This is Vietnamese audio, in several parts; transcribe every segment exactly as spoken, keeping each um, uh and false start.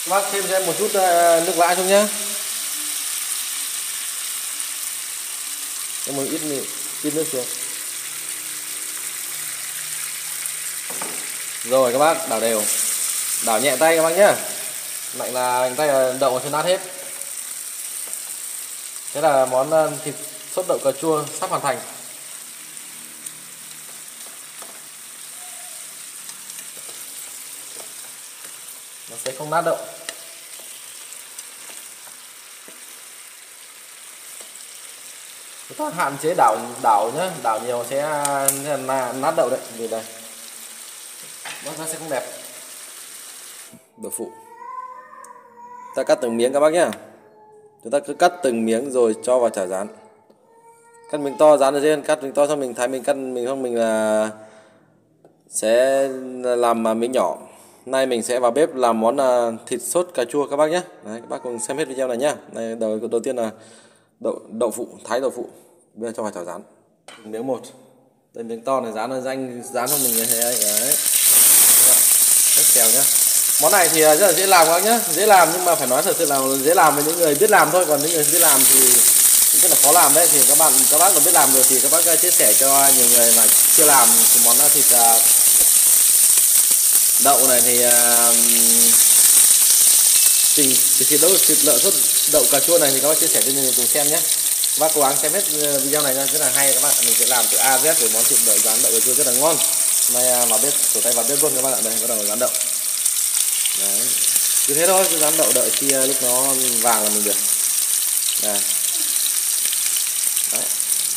Các bác thêm cho em một chút uh, nước lã xuống nhá. Cho một ít ít nước xuống. Rồi các bác đảo đều. Đảo nhẹ tay các bác nhá. Mạnh là mạnh tay là đậu cho nát hết. Thế là món thịt sốt đậu cà chua sắp hoàn thành. Nó sẽ không nát đậu. Chúng ta hạn chế đảo đảo nhá, đảo nhiều sẽ nát đậu đấy. Vì đây nó sẽ không đẹp. Đậu phụ ta cắt từng miếng các bác nhá. Chúng ta cứ cắt từng miếng rồi cho vào chảo rán. Cắt miếng to rán ở trên, cắt miếng to xong mình thái mình cắt mình không mình là sẽ làm miếng nhỏ. Nay mình sẽ vào bếp làm món thịt sốt cà chua các bác nhé. Đấy, các bác cùng xem hết video này nhá. Này đầu đầu tiên là đậu đậu phụ, thái đậu phụ. Bây giờ cho vào chảo rán. Miếng một. Đây miếng to này rán là danh rán cho mình thế đấy. Đấy. Rất kèo nhá. Món này thì rất là dễ làm các bác nhé, dễ làm nhưng mà phải nói thật sự là dễ làm với những người biết làm thôi, còn những người biết làm thì cũng rất là khó làm đấy. Thì các bạn các bác mà biết làm rồi thì các bác chia sẻ cho nhiều người mà chưa làm thì món thịt đậu này thì thịt thịt đậu thịt lợn sốt đậu cà chua này thì các bác chia sẻ cho nhiều người cùng xem nhé. Các bác cố gắng xem hết video này ra, rất là hay các bạn. Mình sẽ làm từ A đến Z để món thịt đậu rán đậu cà chua rất là ngon. Nay vào bếp sổ tay vào bếp luôn các bạn ạ. Đây bắt đầu rán đậu. Đấy. Cứ thế thôi, cứ rán đậu đợi khi lúc nó vàng là mình được. Đây. Đấy.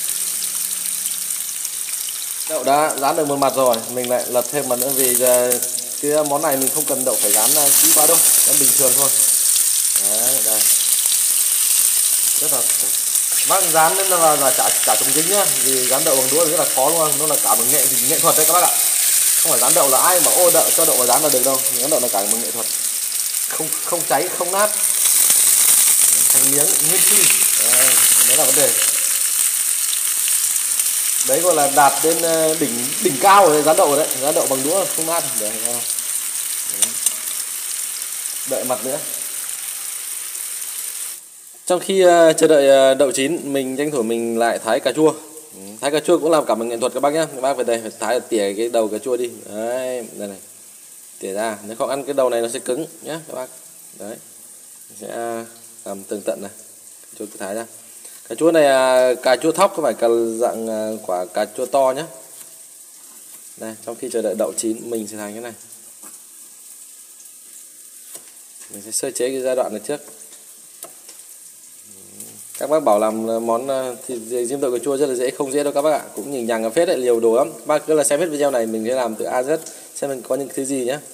Đậu đã rán được một mặt rồi, mình lại lật thêm mặt nữa vì cái món này mình không cần đậu phải rán kỹ quá đâu, rán bình thường thôi. Đấy, đây. Rất là bác rán nên là, là chả chả trùng dính nhá, vì rán đậu bằng đũa rất là khó luôn, nó là cả một nghệ nghệ thuật đấy các bác ạ. Không phải rán đậu là ai mà ô đậu cho đậu vào rán là được đâu, rán đậu là cả một nghệ thuật, không không cháy không nát, thành miếng nguyên si. Đấy, đấy là vấn đề. Đấy gọi là đạt đến đỉnh đỉnh cao rồi rán đậu đấy, rán đậu bằng đũa không nát. Đấy, đấy. Đợi mặt nữa. Trong khi uh, chờ đợi uh, đậu chín, mình tranh thủ mình lại thái cà chua. Thái cà chua cũng làm cả một nghệ thuật các bác nhé. Các bác về đây phải thái tỉa cái đầu cà chua đi. Đấy, đây này. Tỉa ra, nếu không ăn cái đầu này nó sẽ cứng nhé các bác. Đấy. Sẽ làm tường tận này. Cà chua cứ thái ra. Cà chua này uh, cà chua thóc, không phải cà dạng uh, quả cà chua to nhé. Đây, trong khi chờ đợi đậu chín mình sẽ thái cái này. Mình sẽ sơ chế cái giai đoạn này trước. Các bác bảo làm món thịt diêm đậu cà chua rất là dễ, không dễ đâu các bác ạ. Cũng nhỉnh nhằng ở phết đấy, liều đồ lắm. Các bác cứ là xem hết video này, mình sẽ làm từ A đến Z xem mình có những thứ gì nhé.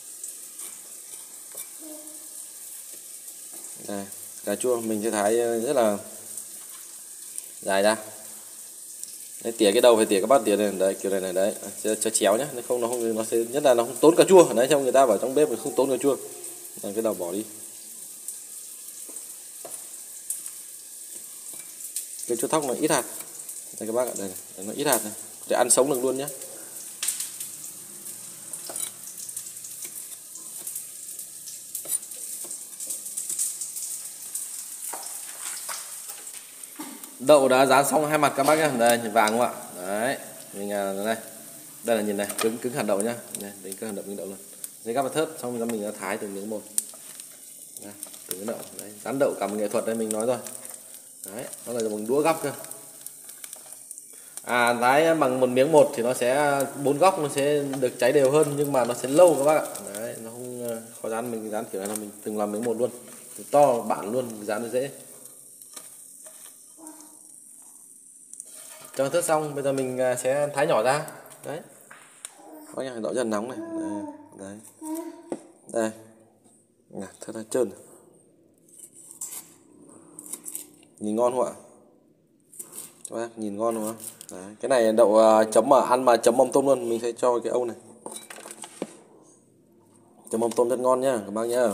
Đây, cà chua mình sẽ thái rất là dài ra. Đấy, tỉa cái đầu phải tỉa các bác tỉa này, đấy kiểu này này đấy, cho, cho chéo nhé, nếu không nó không nó sẽ nhất là nó không tốn cà chua. Đấy, trong người ta bảo trong bếp mình không tốn cà chua. Rồi cái đầu bỏ đi. Cái chua thóc nó ít hạt. Đây các bác ạ, đây này, nó ít hạt này, để ăn sống được luôn nhé. Đậu đã rán xong hai mặt các bác nhá, đây vàng không ạ? Đấy, mình đây, đây là nhìn này, cứng cứng hạt đậu nhá, đây, đấy cứng hạt đậu miếng đậu luôn. Đấy các bạn thớt, xong rồi mình thái từng miếng một, đây, từng cái đậu, đấy, rán đậu cả một nghệ thuật đây mình nói rồi. Đấy, nó là bằng đũa gắp cơ. À, thái bằng một miếng một thì nó sẽ bốn góc nó sẽ được cháy đều hơn, nhưng mà nó sẽ lâu các bác ạ. Đấy, nó không khó rán, mình rán kiểu này là mình từng làm miếng một luôn, từ to bản luôn, rán nó dễ. Cho thớt xong, bây giờ mình sẽ thái nhỏ ra. Đấy. Có nhà đậu rất là nóng này. Đây, đấy. Đây. Nè, thớt nó trơn. Nhìn ngon không ạ? Các bác nhìn ngon đúng không? Đấy. Cái này đậu chấm mà ăn mà chấm mắm tôm luôn, mình sẽ cho cái âu này. Chấm mắm tôm rất ngon nhá, các bác nhá.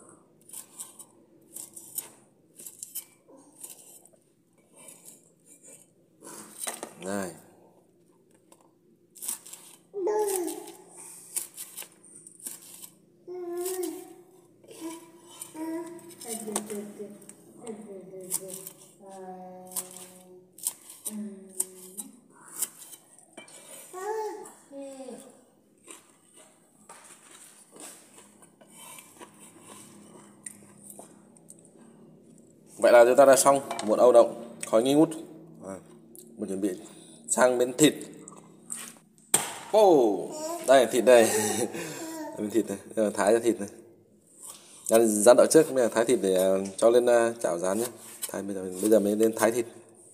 Này. Vậy là chúng ta đã xong một âu đậu khói nghi ngút. À, mình chuẩn bị sang bên thịt. Oh, đây thịt đây. Bên thịt này, đây là thái ra thịt này. Đang rán đậu trước, bây giờ thái thịt để cho lên chảo rán nhé. Thái bây giờ bây giờ mới lên thái thịt.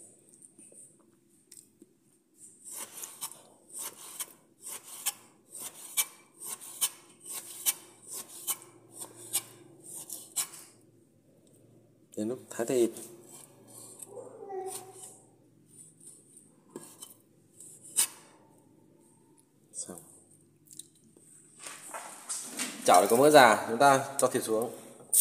Đến lúc thái thịt. Xong. Chảo này có mỡ già, chúng ta cho thịt xuống.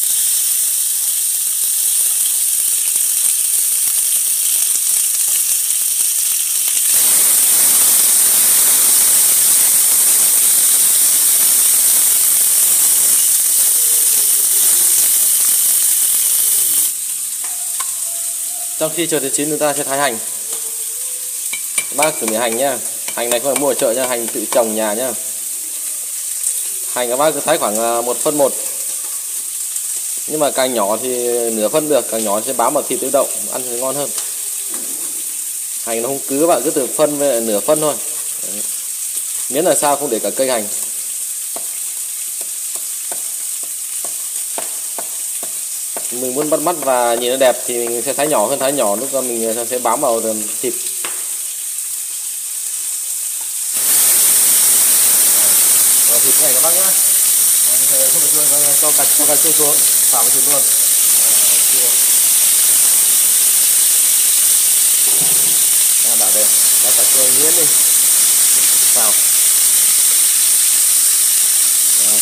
Trong khi chờ thịt chín chúng ta sẽ thái hành. Các bác chuẩn bị hành nhá. Hành này không phải mua ở chợ nhá, hành tự trồng nhà nhá. Hành các bác cứ thái khoảng một phân một. Nhưng mà càng nhỏ thì nửa phân được, càng nhỏ sẽ bám vào thịt tự động, ăn thì ngon hơn. Hành nó không cứ, các bạn cứ từ phân với nửa phân thôi. Đấy. Miễn là sao không để cả cây hành. Mình muốn bắt mắt và nhìn nó đẹp thì mình sẽ thái nhỏ hơn, thái nhỏ lúc mình sẽ bám vào thịt. Rồi thịt này các bác nhá. Không được cho cho cà cho cà chua xuống, xào với thịt luôn. Chua. Đảo đều, cho cà chua nhuyễn đi. Xào. Rồi.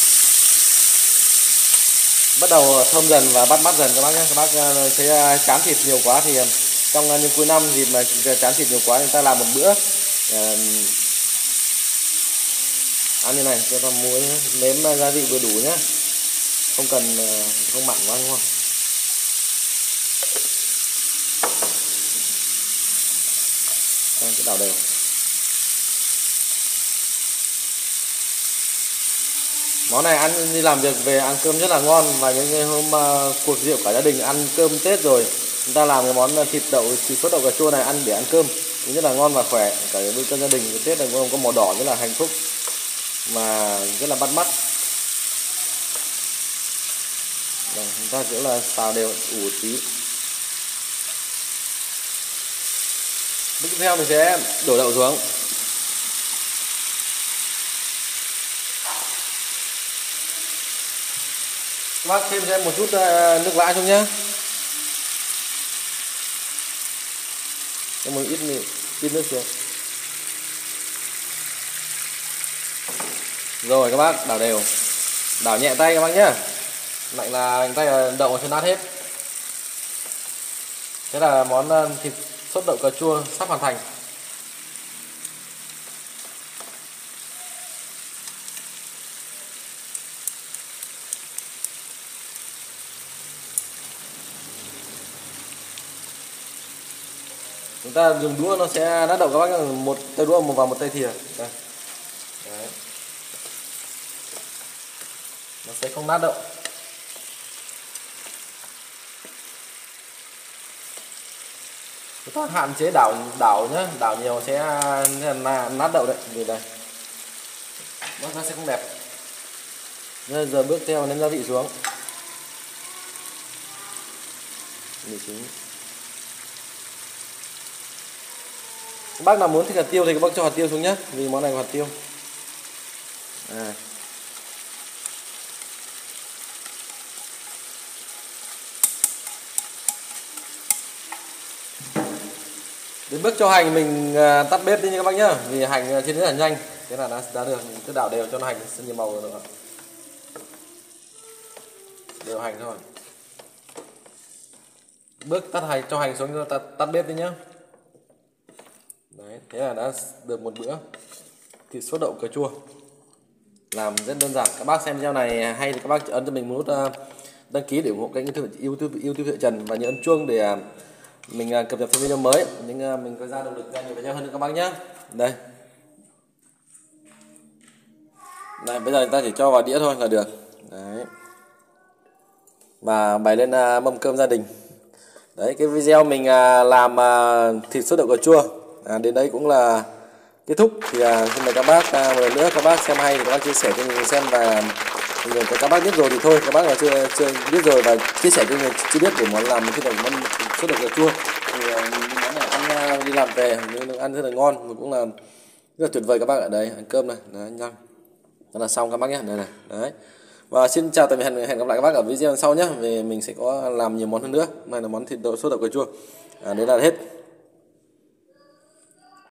Bắt đầu thơm dần và bắt mắt dần các bác nhé. Các bác thấy chán thịt nhiều quá thì trong những cuối năm dịp mà chán thịt nhiều quá người ta làm một bữa ăn như này cho ta muối nếm gia vị vừa đủ nhé, không cần không mặn quá đúng không? Đang cứ đảo đều. Món này ăn đi làm việc về ăn cơm rất là ngon, và những hôm uh, cuộc rượu cả gia đình ăn cơm Tết rồi chúng ta làm cái món thịt đậu thịt sốt đậu cà chua này ăn để ăn cơm cũng rất là ngon và khỏe. Cả bữa cơm gia đình cái Tết này có màu đỏ rất là hạnh phúc mà rất là bắt mắt. Rồi, chúng ta sẽ là xào đều ủ tí. Bước tiếp theo mình sẽ đổ đậu xuống. Các bác thêm cho em một chút nước lã xuống nhé. Cho một ít ít nước xuống. Rồi các bác đảo đều. Đảo nhẹ tay các bác nhé. Mạnh là tay là đậu cho nát hết. Thế là món thịt sốt đậu cà chua sắp hoàn thành. Chúng ta dùng đũa nó sẽ nát đậu các bác, một tay đũa một vào một tay thìa. Đây. Đấy. Nó sẽ không nát đậu. Chúng ta hạn chế đảo đảo nhé, đảo nhiều sẽ nát đậu đấy. Vì đây nó sẽ không đẹp. Nên giờ bước theo nêm gia vị xuống. Mì chính. Các bác nào muốn thích hạt tiêu thì các bác cho hạt tiêu xuống nhé, vì món này có hạt tiêu. À. Đến bước cho hành mình tắt bếp đi nha các bác nhá, vì hành trên rất là nhanh. Thế là đã, đã được, mình cứ đảo đều cho nó hành sẽ nhiều màu rồi nữa. Đều hành thôi. Bước tắt hành cho hành xuống, tắt, tắt bếp đi nhá. Đấy, thế là đã được một bữa thịt sốt đậu cà chua. Làm rất đơn giản. Các bác xem video này hay thì các bác ấn cho mình một nút đăng ký để ủng hộ kênh YouTube YouTube Thợ Trần, và nhớ ấn chuông để mình cập nhật thêm video mới, nhưng mình có ra động lực ra nhiều video hơn nữa các bác nhé. Đây. Này, bây giờ chúng ta chỉ cho vào đĩa thôi là được. Đấy. Và bày lên mâm cơm gia đình. Đấy, cái video mình à, làm à, thịt sốt đậu cà chua à, đến đây cũng là kết thúc. Thì à, xin mời các bác à, một lần nữa các bác xem hay thì các bác chia sẻ cho mình xem, và người các bác biết rồi thì thôi, các bác là chưa chưa biết rồi và chia sẻ cho người chưa biết để món làm thịt đậu món sốt đậu cà chua. Thì à, món này ăn à, đi làm về nhưng ăn rất là ngon và cũng là rất là tuyệt vời. Các bác ở đây ăn cơm này, đấy nhá. Đó là xong các bác nhé, đây này, đấy. Và xin chào tạm biệt, hẹn, hẹn gặp lại các bác ở video sau nhé. Về mình sẽ có làm nhiều món hơn nữa. Này là món thịt đậu sốt đậu cà chua. À, đấy là hết.